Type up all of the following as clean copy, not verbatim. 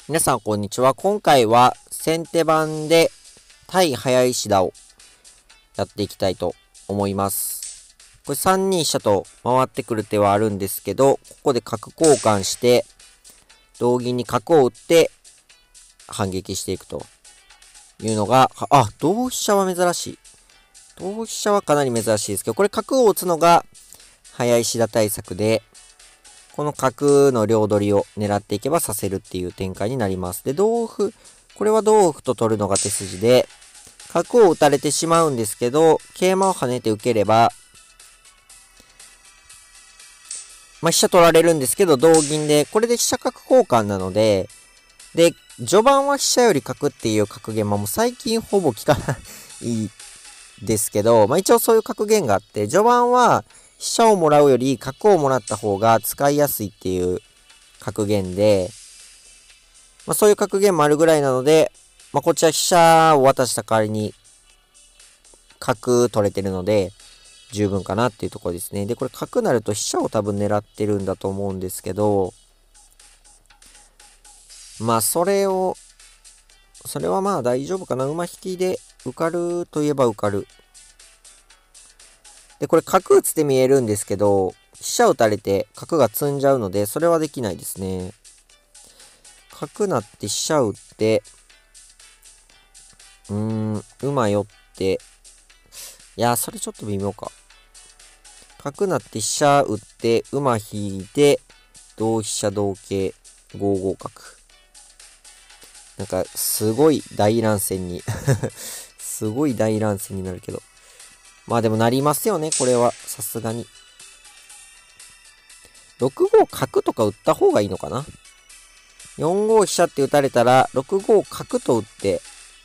皆さんこんにちは。今回は先手番で対早いシダをやっていきたいと思います。これ3二飛車と回ってくる手はあるんですけど、ここで角交換して同銀に角を打って反撃していくというのが、同飛車は珍しい。同飛車はかなり珍しいですけど、これ角を打つのが早いシダ対策で、この角の両取りを狙っていけばさせるっていう展開になります。で、同歩。これは同歩と取るのが手筋で、角を打たれてしまうんですけど、桂馬を跳ねて受ければ、飛車取られるんですけど、同銀で、これで飛車角交換なので、で、序盤は飛車より角っていう格言も最近ほぼ聞かないですけど、一応そういう格言があって、序盤は、飛車をもらうより角をもらった方が使いやすいっていう格言で、そういう格言もあるぐらいなので、こっちは飛車を渡した代わりに角取れてるので十分かなっていうところですね。で、これ角なると飛車を多分狙ってるんだと思うんですけど、それは大丈夫かな。馬引きで受かるといえば受かる。で、これ角打つ手見えるんですけど、飛車打たれて角が積んじゃうので、それはできないですね。角なって飛車打って、馬寄って、いやー、それちょっと微妙か。角なって飛車打って、馬引いて、同飛車同桂、5五角。なんか、すごい大乱戦にすごい大乱戦になるけど。でもなりますよね、これは。さすがに。6五角とか打った方がいいのかな。4五飛車って打たれたら、6五角と打って、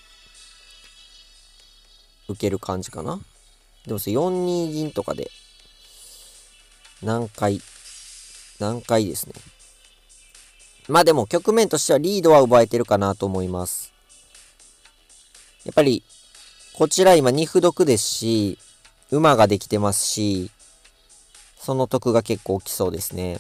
受ける感じかな。でも4二銀とかで、難解ですね。でも局面としてはリードは奪えてるかなと思います。やっぱり、こちら今2歩得ですし、馬ができてますし、その得が結構大きそうですね。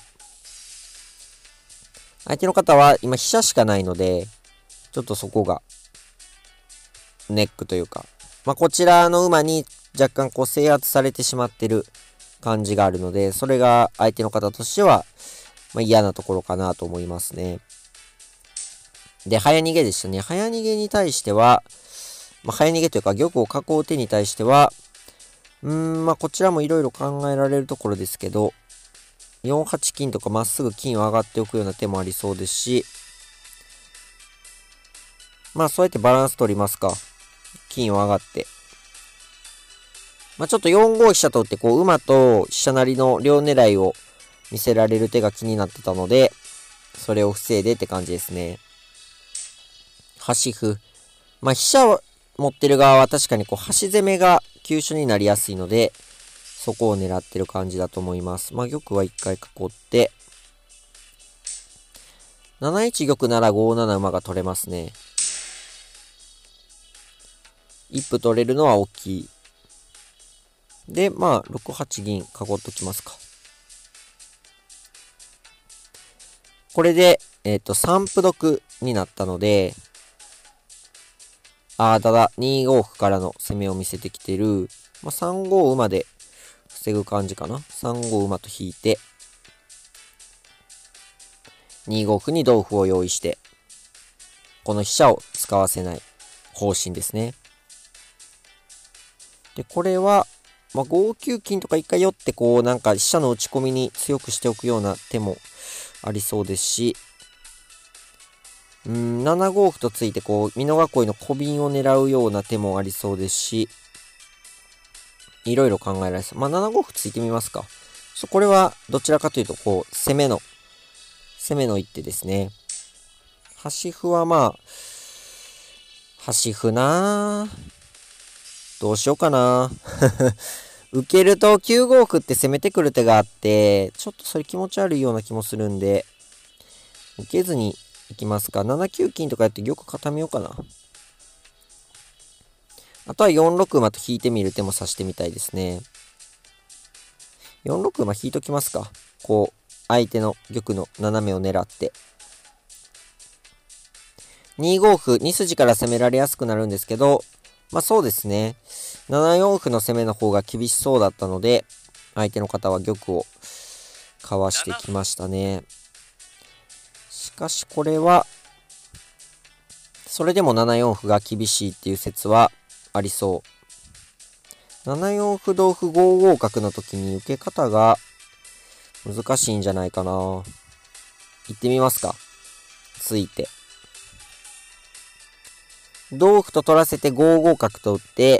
相手の方は今飛車しかないので、ちょっとそこがネックというか、こちらの馬に若干制圧されてしまってる感じがあるので、それが相手の方としては、嫌なところかなと思いますね。で、早逃げでしたね。早逃げに対しては、早逃げというか玉を囲う手に対しては、こちらもいろいろ考えられるところですけど、4八金とかまっすぐ金を上がっておくような手もありそうですし、そうやってバランス取りますか。金を上がって。ちょっと4五飛車と打って、馬と飛車成りの両狙いを見せられる手が気になってたので、それを防いでって感じですね。端歩。飛車を持ってる側は確かに端攻めが急所になりやすいので、そこを狙ってる感じだと思います。玉は一回囲って、7一玉なら5七馬が取れますね。一歩取れるのは大きい。で、6八銀囲っときますか。これで、3歩得になったので、ただ、2五歩からの攻めを見せてきてる。3五馬で防ぐ感じかな。3五馬と引いて、2五歩に同歩を用意して、この飛車を使わせない方針ですね。で、これは、5九金とか一回寄ってなんか飛車の打ち込みに強くしておくような手もありそうですし、7五歩とついて美濃囲いの小瓶を狙うような手もありそうですし、いろいろ考えられそう。7五歩ついてみますか。これはどちらかというと攻めの一手ですね。端歩は端歩なぁ。どうしようかな受けると9五歩って攻めてくる手があって、ちょっとそれ気持ち悪いような気もするんで、受けずにいきますか。7九金とかやって玉固めようかな。あとは4六馬と引いてみる手も指してみたいですね。4六馬引いときますか。相手の玉の斜めを狙って。 2五歩、2筋から攻められやすくなるんですけど、まあそうですね。7四歩の攻めの方が厳しそうだったので、相手の方は玉をかわしてきましたね。しかしこれは、それでも7四歩が厳しいっていう説はありそう。7四歩同歩5五角の時に受け方が難しいんじゃないかな。行ってみますか。ついて。同歩と取らせて5五角と打って、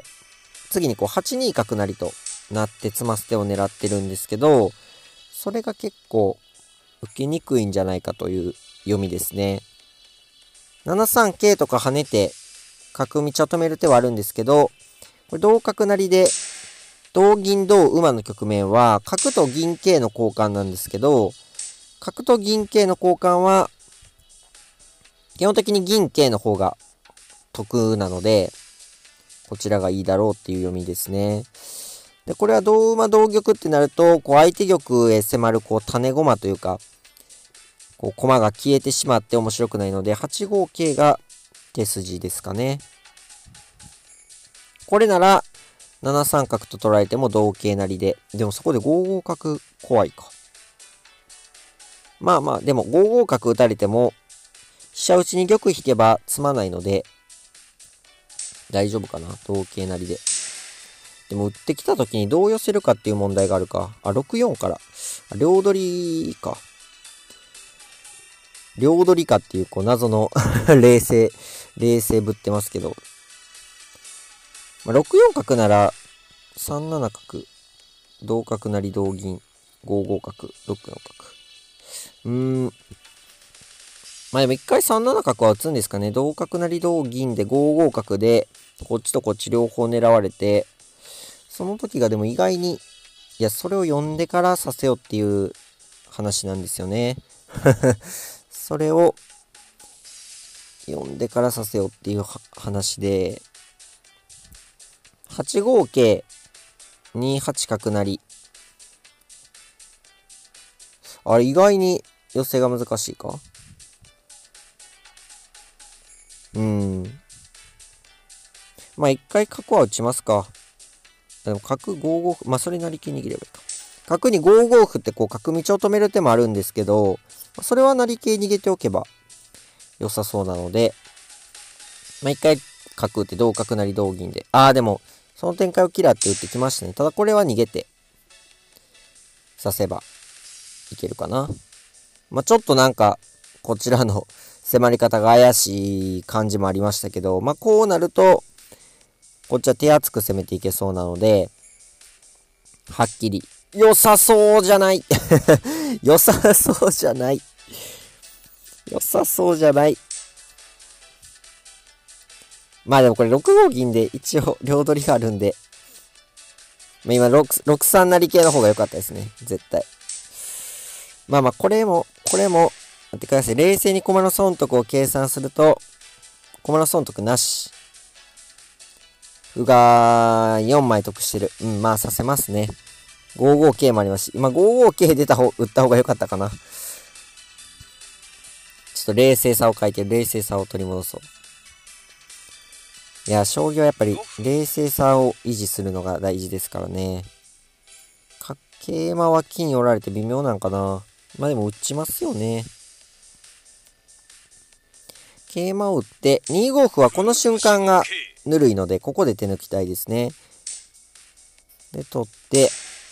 次にこう8二角成となって詰ます手を狙ってるんですけど、それが結構受けにくいんじゃないかという読みですね。7三桂とか跳ねて角道を止める手はあるんですけど、これ同角成で同銀同馬の局面は角と銀桂の交換なんですけど、角と銀桂の交換は基本的に銀桂の方が得なので、こちらがいいだろうっていう読みですね。で、これは同馬同玉ってなると、こう相手玉へ迫るこう種駒というか、こう駒が消えてしまって面白くないので、8五桂が手筋ですかね。これなら、7三角と捉えても同桂成で、でもそこで5五角怖いか。まあまあ、でも5五角打たれても、飛車打ちに玉引けば詰まないので、大丈夫かな、同桂成で。でも打ってきた時にどう寄せるかっていう問題があるか。あ、6四から。両取りか。両取りかっていう、こう、謎の冷静ぶってますけど。まあ、6四角なら、3七角、同角成同銀、5五角、6四角。まあでも一回3七角は打つんですかね。同角成同銀で5五角で、こっちとこっち両方狙われて、その時がでも意外に、いや、それを読んでからさせよっていう話なんですよね。それを読んでからさせよっていう話で、8五桂、2八角成。あれ、意外に寄せが難しいか。まあ一回角は打ちますか。でも角5五歩、まあそれ成桂握ればいいか。角に5五歩ってこう角道を止める手もあるんですけど、それは成桂逃げておけば良さそうなので、まあ一回角打って同角成同銀で。でも、その展開を嫌って打ってきましたね。ただこれは逃げて、指せばいけるかな。まあちょっとなんか、こちらの迫り方が怪しい感じもありましたけど、まあこうなると、こっちは手厚く攻めていけそうなので、はっきり、良さそうじゃない良さそうじゃない。良さそうじゃない。まあでもこれ6五銀で一応両取りがあるんで、まあ今6三成桂の方が良かったですね。絶対。まあまあこれも、待ってください。冷静に駒の損得を計算すると、駒の損得なし。歩が4枚得してる。まあさせますね。5五桂もありますし、今5五桂打った方が良かったかな。ちょっと冷静さを書いて、冷静さを取り戻そう。いや、将棋はやっぱり冷静さを維持するのが大事ですからね。桂馬は金折られて微妙なんかな。まあでも打ちますよね。桂馬を打って、2五歩はこの瞬間がぬるいので、ここで手抜きたいですね。で、取って、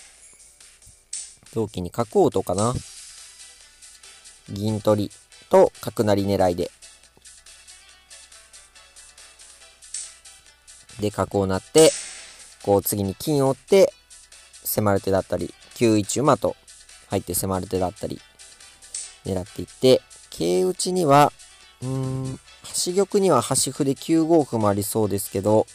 同金に角をとかな。銀取りと角成り狙いで。で、角を成って、こう次に金を打って、迫る手だったり、9一馬と入って迫る手だったり、狙っていって、桂打ちには、端玉には端歩で9五歩もありそうですけど、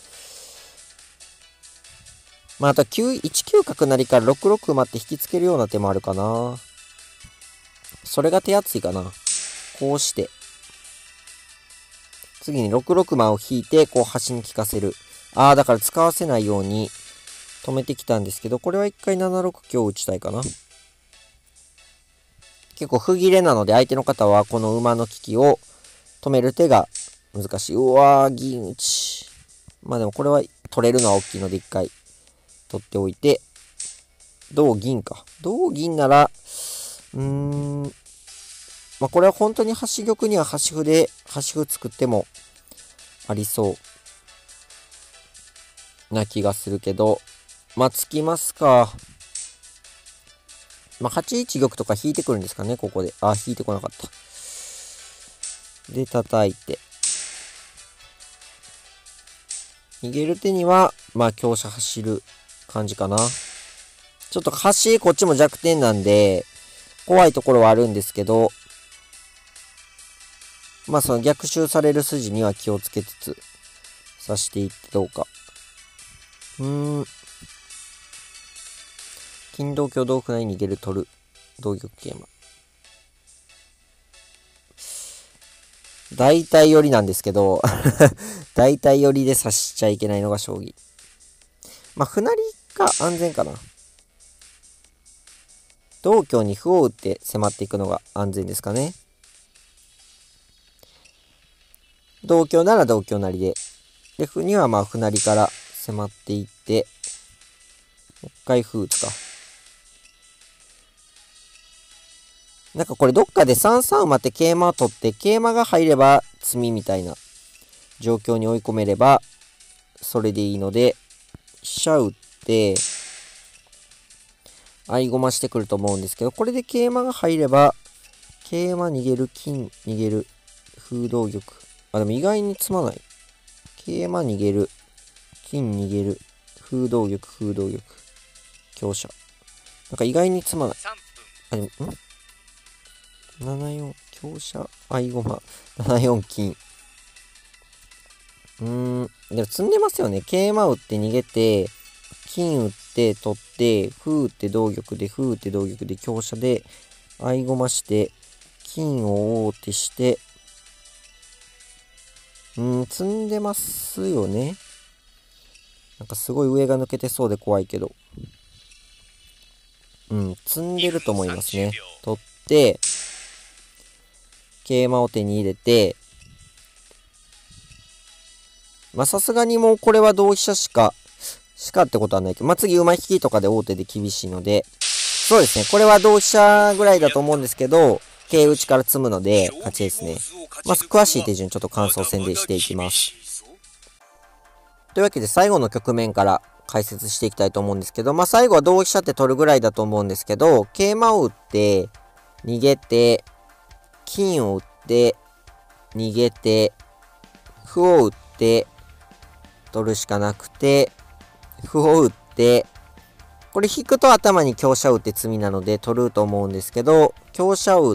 まあ、あと1九角成から6六馬って引きつけるような手もあるかな。それが手厚いかな。こうして。次に6六馬を引いて、こう端に効かせる。だから使わせないように止めてきたんですけど、これは一回7六香打ちたいかな。結構歩切れなので、相手の方はこの馬の利きを止める手が難しい。うわー、銀打ち。まあでもこれは取れるのは大きいので一回取っておいて、同銀か。同銀なら、まあこれは本当に端玉には端歩で、端歩作ってもありそうな気がするけど、まあつきますか。まあ8一玉とか引いてくるんですかね、ここで。あ、引いてこなかった。で、叩いて。逃げる手には、まあ香車走る感じかな。ちょっと端、こっちも弱点なんで、怖いところはあるんですけど、まあその逆襲される筋には気をつけつつ、指していってどうか。金同香同歩成逃げる取る。同玉桂馬。大体寄りなんですけど、大体寄りで指しちゃいけないのが将棋。まあ歩成が安全かな。同香に歩を打って迫っていくのが安全ですかね。同香なら同香成で。で、歩にはまあ歩成から迫っていって、もう一回歩打つか。なんかこれどっかで3三馬って桂馬を取って、桂馬が入れば詰みみたいな状況に追い込めれば、それでいいので、飛車打って、合駒してくると思うんですけど、これで桂馬が入れば、桂馬逃げる、金逃げる、歩同玉。あ、でも意外に詰まない。桂馬逃げる、金逃げる、歩同玉、歩同玉、香車。なんか意外に詰まない。あ、でも、74、香車、合駒、74金。でも積んでますよね。桂馬打って逃げて、金打って取って、歩打って同玉で、歩打って同玉で、香車で、合駒して、金を王手して、積んでますよね。なんかすごい上が抜けてそうで怖いけど。積んでると思いますね。取って、桂馬を手に入れて、まあさすがにもうこれは同飛車しかってことはないけど、まあ次馬引きとかで王手で厳しいので、そうですね。これは同飛車ぐらいだと思うんですけど、桂打ちから積むので勝ちですね。まあ詳しい手順ちょっと感想戦でしていきます。というわけで最後の局面から解説していきたいと思うんですけど、まあ最後は同飛車って取るぐらいだと思うんですけど、桂馬を打って、逃げて、金を打って、逃げて、歩を打って、取るしかなくて、歩を打って、これ引くと頭に香車を打って詰みなので取ると思うんですけど、香車を打って、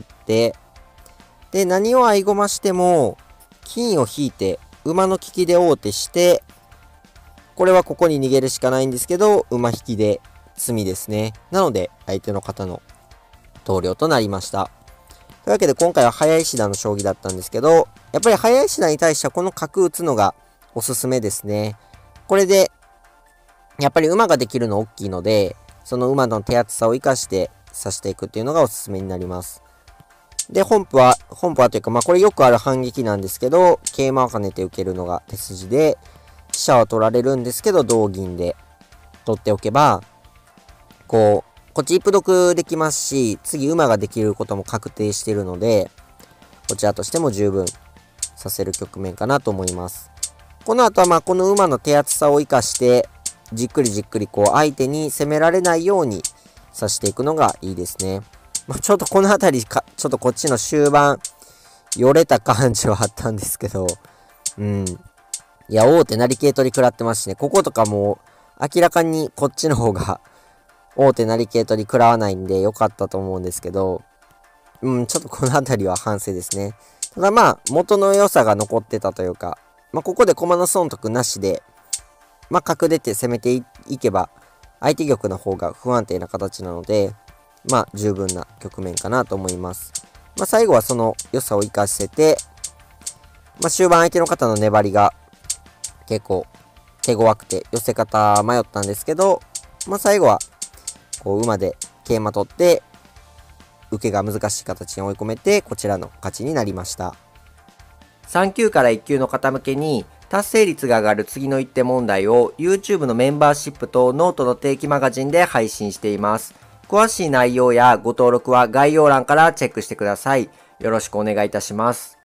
で、何を合駒しても、金を引いて、馬の利きで王手して、これはここに逃げるしかないんですけど、馬引きで詰みですね。なので、相手の方の投了となりました。というわけで今回は早石田の将棋だったんですけど、やっぱり早石田に対してはこの角打つのがおすすめですね。これで、やっぱり馬ができるの大きいので、その馬の手厚さを生かして指していくっていうのがおすすめになります。で、本譜はというか、まあこれよくある反撃なんですけど、桂馬を跳ねて受けるのが手筋で、飛車は取られるんですけど、同銀で取っておけば、こっち一歩得できますし、次馬ができることも確定しているので、こちらとしても十分させる局面かなと思います。この後はまあこの馬の手厚さを生かして、じっくり相手に攻められないように指していくのがいいですね。まあ、ちょっとこの辺りちょっとこっちの終盤、よれた感じはあったんですけど、いや、王手成桂取り食らってますしね。こことかもう明らかにこっちの方が王手成桂取り食らわないんで良かったと思うんですけど、ちょっとこの辺りは反省ですね。ただまあ、元の良さが残ってたというか、まあここで駒の損得なしで、まあ角出て攻めていけば、相手玉の方が不安定な形なので、まあ十分な局面かなと思います。まあ最後はその良さを活かしてて、まあ終盤相手の方の粘りが結構手強くて寄せ方迷ったんですけど、まあ最後はこう馬で桂馬取って受けが難しい形に追い込めてこちらの勝ちになりました。 3級から1級の方向けに達成率が上がる次の一手問題を YouTube のメンバーシップとノートの定期マガジンで配信しています。詳しい内容やご登録は概要欄からチェックしてください。よろしくお願いいたします。